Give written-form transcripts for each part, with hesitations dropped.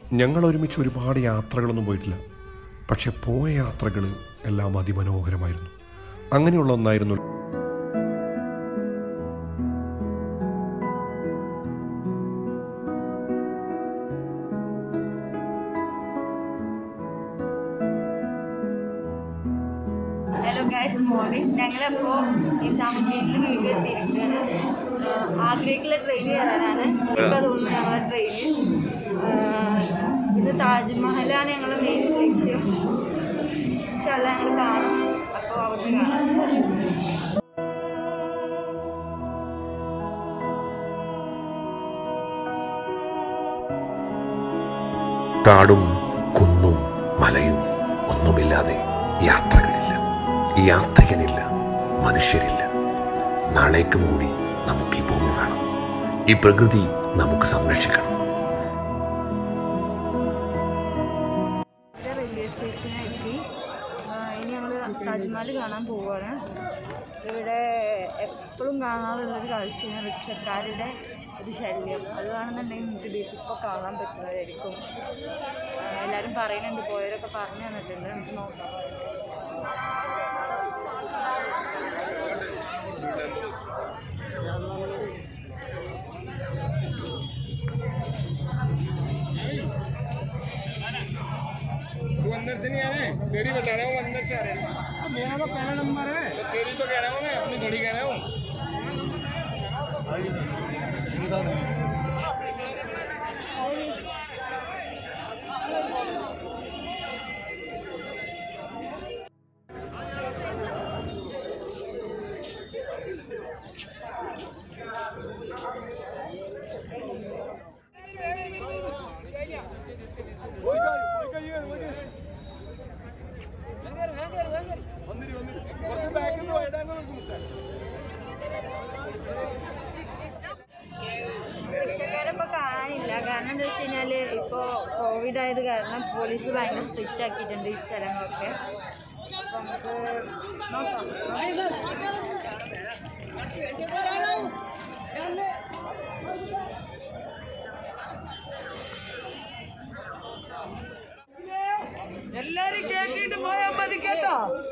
ഞങ്ങൾ ഒരുമിച്ച് ഒരുപാട് യാത്രകളൊന്നും പോയിട്ടില്ല. പക്ഷെ പോയ യാത്രകൾ എല്ലാം അതിമനോഹരമായിരുന്നു. അങ്ങനെയുള്ള ഒന്നായിരുന്നു ഹലോ ഗൈസ്, മോർണിംഗ്. ഞങ്ങളപ്പോൾ നിസാമുദ്ദീനിൽ എത്തിയിരിക്കുകയാണ്. ആഗ്രയ്ക്കുള്ള ട്രെയിൻ കയറാനാണ്. ഇപ്പോൾ തോന്നുന്നു ഞങ്ങളുടെ ട്രെയിൻ. ഇത് താജ്മഹലാണ് ഞങ്ങളുടെ മെയിൻ ലക്ഷ്യം. പക്ഷെ അല്ല ഞങ്ങൾ കാണും. അപ്പോൾ അവിടെ കാണാം. കാടും കുന്നും മലയും ഒന്നുമില്ലാതെ യാത്രകളില്ല, യാത്രികനില്ല, മനുഷ്യരില്ല. നാളേക്കും കൂടി നമുക്ക് ഈ ഭൂമി വേണം. ഈ പ്രകൃതി നമുക്ക് സംരക്ഷിക്കണം. റെയിൽവേ സ്റ്റേഷനിലെത്തി. ഇനി ഞങ്ങൾ താജ്മഹൽ കാണാൻ പോവുകയാണ്. ഇവിടെ എപ്പോഴും കാണാറുള്ളൊരു കാഴ്ചയാണ് റിക്ഷക്കാരുടെ ഒരു ശല്യം. അത് കാണുന്നുണ്ടെങ്കിൽ നമുക്ക് ഇപ്പോൾ കാണാൻ പറ്റുന്നതായിരിക്കും. എല്ലാവരും പറയുന്നുണ്ട്, പോയവരൊക്കെ പറഞ്ഞു തന്നിട്ടുണ്ട്. നമുക്ക് നോക്കാം. अंदर से नहीं आए, तेरी बता रहा हूँ, अंदर से आ रहे हैं। मेरा तो पहला नंबर है, तो तेरी तो कह रहा हूँ मैं, अपनी थोड़ी कह रहा हूँ। റിക്ഷക്കാരപ്പോൾ കാണാനില്ല. കാരണം എന്താ വെച്ച് കഴിഞ്ഞാൽ ഇപ്പോൾ കോവിഡ് ആയത് കാരണം പോലീസ് ഭയങ്കര സ്ട്രിക്റ്റ് ആക്കിയിട്ടുണ്ട് ഈ സ്ഥലങ്ങളൊക്കെ. അപ്പോൾ നമുക്ക് നോക്കാം. എല്ലാരും കേട്ടിട്ട് പോയാൽ മതി കേട്ടോ.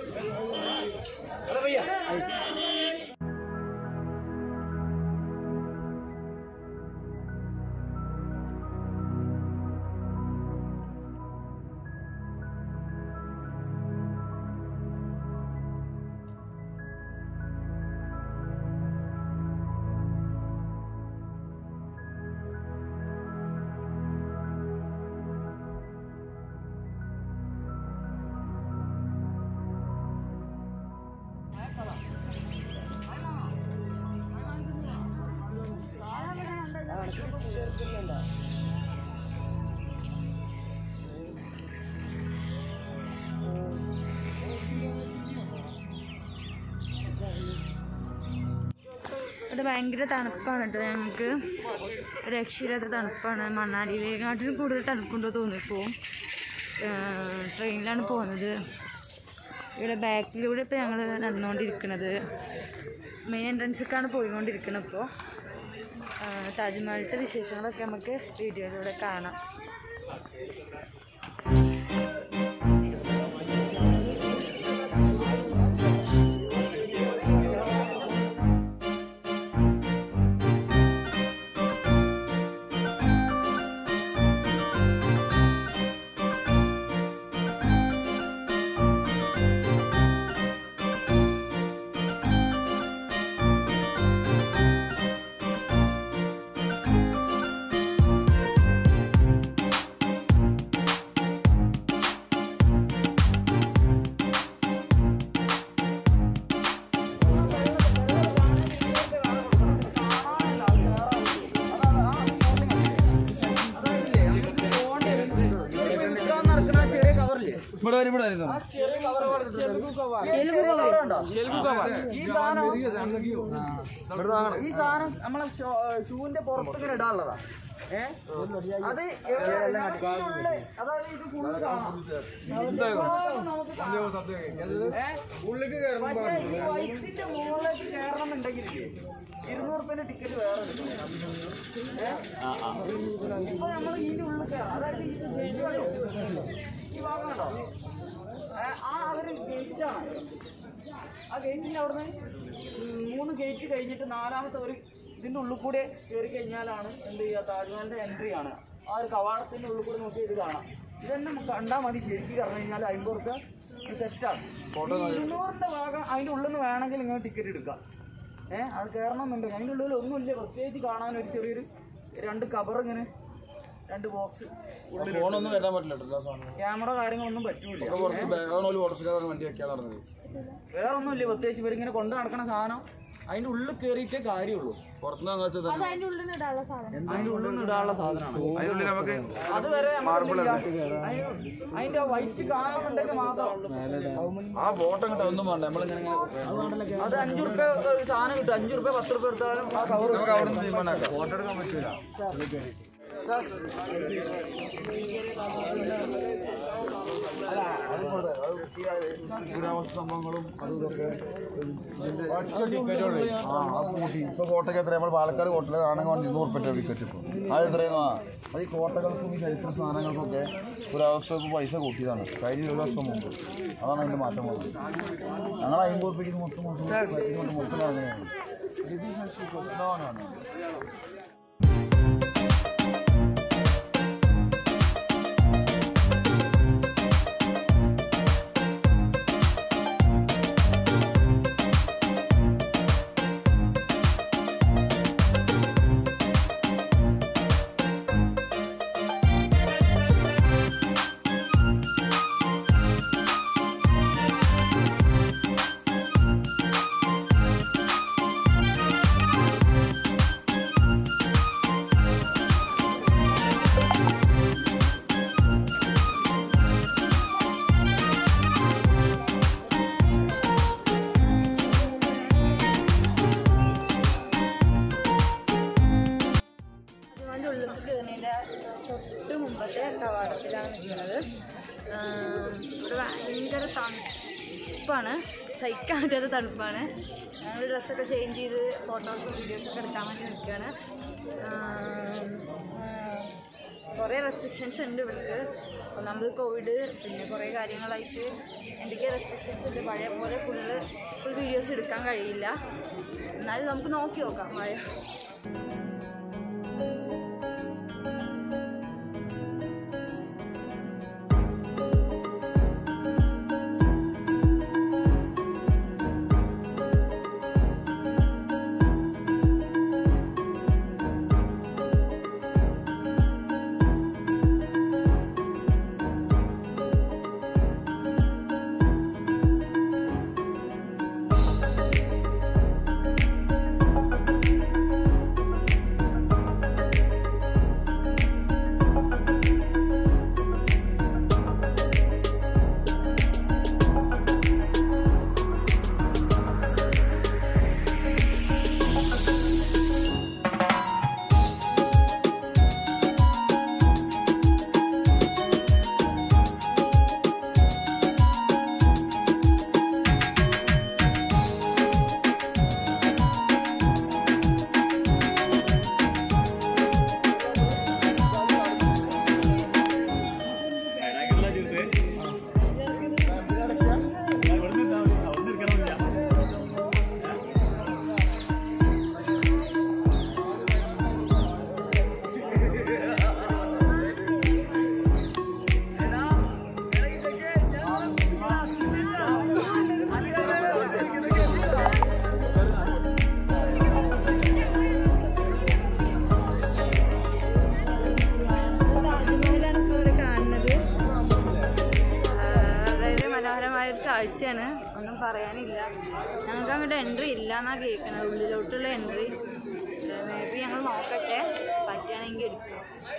ഇവിടെ ഭയങ്കര തണുപ്പാണ് കേട്ടോ. ഞങ്ങൾക്ക് രക്ഷയില്ലാത്ത തണുപ്പാണ്. മണ്ണാടിയിലേക്കാട്ടിലും കൂടുതൽ തണുപ്പുണ്ടോ തോന്നിപ്പോവും. ട്രെയിനിലാണ് പോകുന്നത്. ഇവിടെ ബാക്കിലൂടെ ഇപ്പോൾ ഞങ്ങൾ നടന്നുകൊണ്ടിരിക്കുന്നത്. മെയിൻ എൻട്രൻസിലേക്കാണ് പോയിക്കൊണ്ടിരിക്കുന്നത്. ഇപ്പോൾ താജ്മഹലിൻ്റെ വിശേഷങ്ങളൊക്കെ നമുക്ക് വീഡിയോയിലൂടെ കാണാം. ഈ സാധനം നമ്മളെ ഷൂവിന്റെ പുറത്തിങ്ങനെ ഇടാനുള്ളതാ. അത് അതായത് ഇത് ഫുള്ള് കാണാം. വൈദ്യുതിന്റെ മുകളിലേക്ക് കയറണം എന്നുണ്ടെങ്കിൽ 200 ടിക്കറ്റ് വേറെ ഇപ്പോൾ നമ്മൾ ഇതിൻ്റെ ഉള്ളിൽ കയറാം. അതായത് ഈ ഭാഗം കണ്ടോ, ആ അവർ ഗേറ്റാണ്. ആ ഗേറ്റിൻ്റെ അവിടുന്ന് 3 ഗേറ്റ് കഴിഞ്ഞിട്ട് 4ാമത്തെ ഒരു ഇതിൻ്റെ ഉള്ളിൽ കൂടെ കയറി കഴിഞ്ഞാലാണ് എന്ത് ചെയ്യുക, താജ്മഹലിൻ്റെ എൻട്രി ആണ്. ആ ഒരു കവാടത്തിൻ്റെ ഉള്ളിൽ കൂടെ നോക്കി ഇത് കാണാം. ഇതന്നെ കണ്ടാൽ മതി. ശരിക്കും പറഞ്ഞു കഴിഞ്ഞാൽ 50 റുപ്യ സെറ്റാണ്. 200ന്റെ ഭാഗം അതിൻ്റെ ഉള്ളിൽ നിന്ന് വേണമെങ്കിൽ നിങ്ങൾ ടിക്കറ്റ് എടുക്കാം. അത് കയറണമെന്നുണ്ടെങ്കിൽ അതിൻ്റെ ഉള്ളിൽ ഒന്നുമില്ല പ്രത്യേകിച്ച് കാണാൻ. ഒരു ചെറിയൊരു 2 കവർ ഇങ്ങനെ 2 ബോക്സ്, ഫോണൊന്നും വരാൻ പറ്റില്ല, ക്യാമറ കാര്യങ്ങളൊന്നും പറ്റൂല. വേറെ ഒന്നുമില്ല പ്രത്യേകിച്ച്. ഇവരിങ്ങനെ കൊണ്ട് നടക്കണ സാധനം അതിൻ്റെ ഉള്ളിൽ കയറിയിട്ടേ കാര്യമുള്ളൂ. അതിൻ്റെ ഉള്ളിൽ നിന്ന് ഇടാനുള്ള സാധനം, അതിൻ്റെ ഉള്ളിൽ നിന്ന് ഇടാനുള്ള സാധനമാണ്. അതുവരെ അതിന്റെ വൈറ്റ് കാണുന്നുണ്ടെങ്കിൽ മാത്രം ആ ഫോട്ടോ കിട്ടാൻ ഒന്നും വേണ്ട. നമ്മളിങ്ങനെ അത് 5 റുപ്യ ഒരു സാധനം കിട്ടും. 5 റുപ്യ 10 റുപ്യ എടുത്താലും ആ കവർ ഫോട്ടോ എടുക്കാൻ പറ്റൂല. സംഭവങ്ങളും അതും ഇതൊക്കെ ഇപ്പൊ കോട്ടയ്ക്ക് എത്ര നമ്മൾ പാലക്കാട് കോട്ടയിൽ ആണെങ്കിൽ 200 റുപ്യ ടിക്കറ്റ് കിട്ടും. അത് എത്രയെന്നോ അത് ഈ കോട്ടകൾക്കും ഈ ചരിത്ര സാധനങ്ങൾക്കൊക്കെ ഒരവസ്ഥക്ക് പൈസ കൂട്ടിയതാണ് കഴിഞ്ഞ 1 വർഷം മുമ്പ്. അതാണ് അതിന്റെ മാറ്റം വന്നത്. ഞങ്ങൾ 50 റുപ്യക്ക് മൊത്തം അങ്ങനെയാണ്. തൊട്ട് മുമ്പത്തെ കവാടത്തിലാണ് നിൽക്കുന്നത്. ഇവിടെ ഭയങ്കര തണുപ്പാണ്, സഹിക്കാൻ പറ്റാത്ത തണുപ്പാണ്. ഞങ്ങൾ ഡ്രസ്സൊക്കെ ചേഞ്ച് ചെയ്ത് ഫോട്ടോസും വീഡിയോസൊക്കെ എടുക്കാൻ വേണ്ടി നിൽക്കുകയാണ്. കുറേ റെസ്ട്രിക്ഷൻസ് ഉണ്ട് ഇവിടുത്തെ. ഒന്നാമത് കോവിഡ്, പിന്നെ കുറേ കാര്യങ്ങളായിട്ട് എന്തൊക്കെ റെസ്ട്രിക്ഷൻസ് ഉണ്ട്. പഴയ പോലെ ഫുൾ വീഡിയോസ് എടുക്കാൻ കഴിയില്ല. എന്നാലും നമുക്ക് നോക്കി നോക്കാം. കാഴ്ചയാണ്, ഒന്നും പറയാനില്ല. ഞങ്ങൾക്ക് അങ്ങോട്ട് എൻട്രി ഇല്ല എന്നാണ് കേൾക്കുന്നത്, ഉള്ളിലോട്ടുള്ള എൻട്രി. മേ ബി ഞങ്ങൾ നോക്കട്ടെ, പറ്റുകയാണെങ്കിൽ എടുക്കും.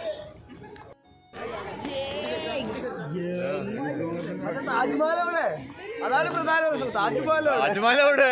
താജ്മഹൽ അവിടെ, അതാണ് പ്രധാന പ്രശ്നം. താജ്മഹൽ അവിടെ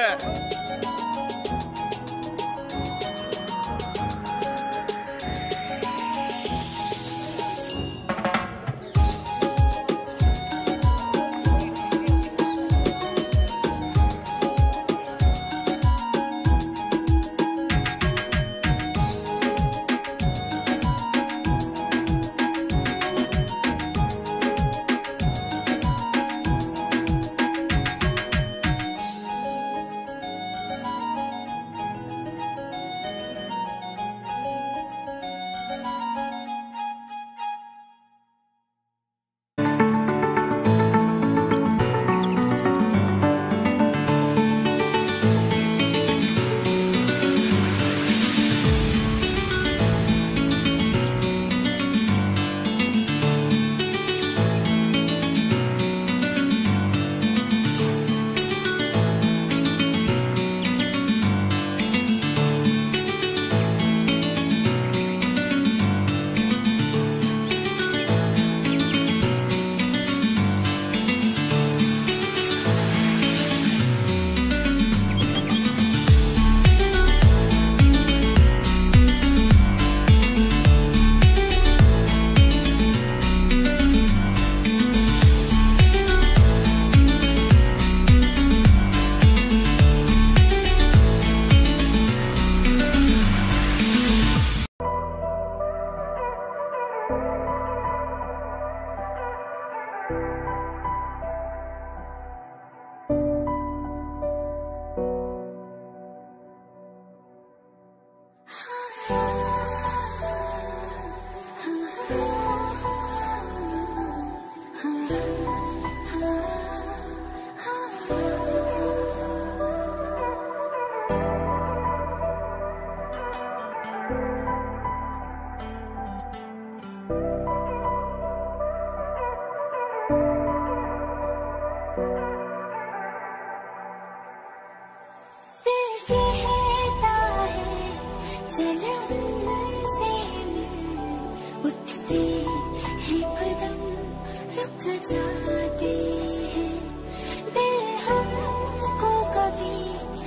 जाते हैं दिल हमको कभी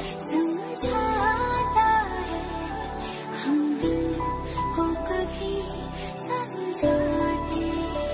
समझाता है हम दिल को कभी समझाते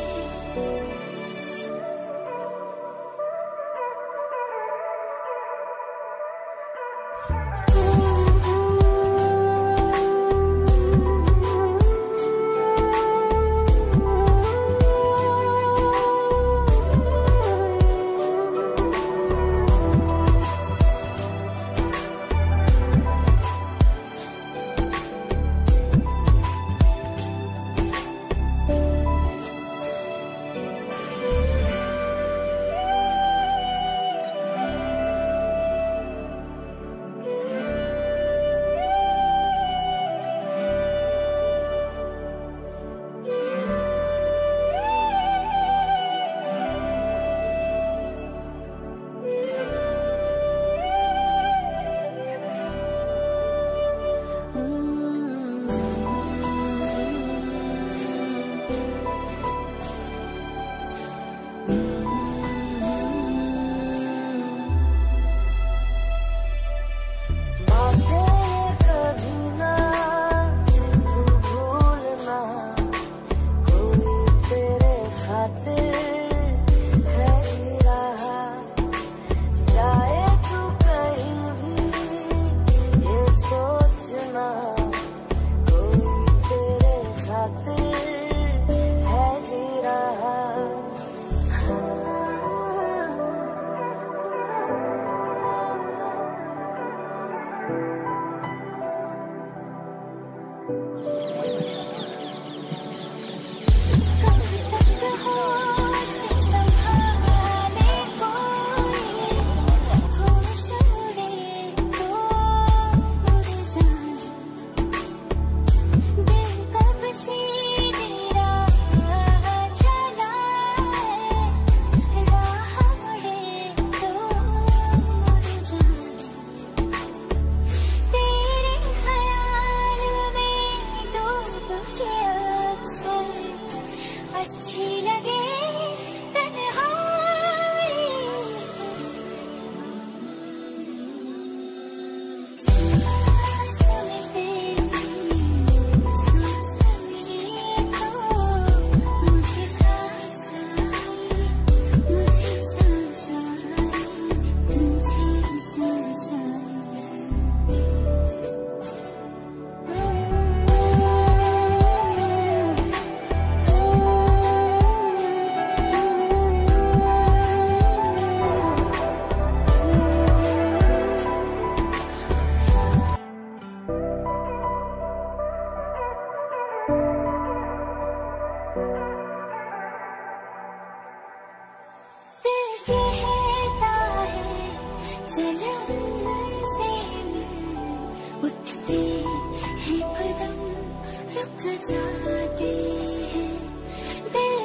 उठते हैं कदम रुक जाते हैं दिल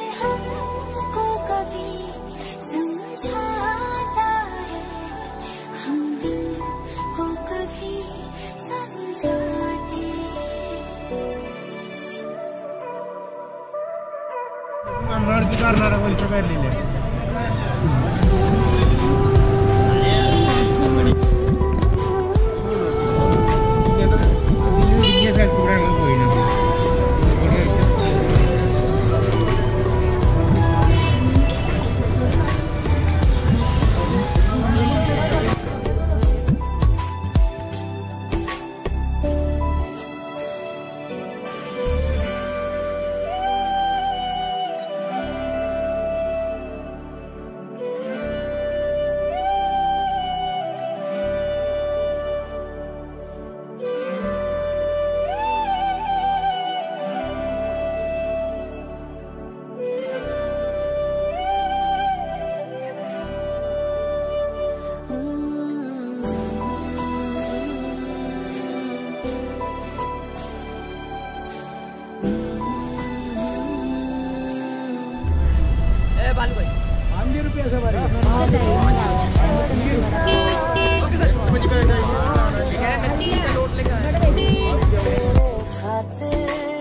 हमको कभी समझाता है हम दिल को कभी समझाते खाते